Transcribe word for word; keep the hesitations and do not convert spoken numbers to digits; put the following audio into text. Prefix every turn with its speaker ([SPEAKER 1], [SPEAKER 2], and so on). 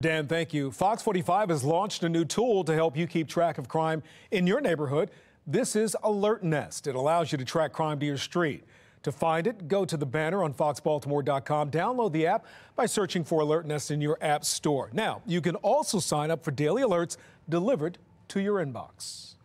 [SPEAKER 1] Dan, thank you. Fox forty-five has launched a new tool to help you keep track of crime in your neighborhood. This is Alertnest. It allows you to track crime to your street. To find it, go to the banner on fox baltimore dot com. Download the app by searching for Alertnest in your app store. Now, you can also sign up for daily alerts delivered to your inbox.